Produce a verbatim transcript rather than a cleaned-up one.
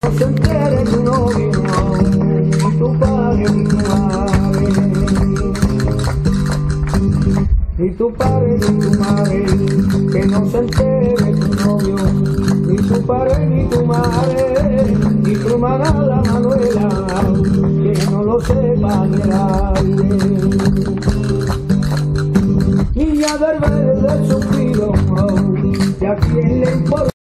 no se entere tu novio, ni tu padre ni tu madre, ni tu padre ni tu madre, que no se entere tu novio, ni tu padre ni tu madre, ni tu hermana la Manuela, que no lo sepa ni nadie. Niña del verde suspiro, ¿y a quién le importa?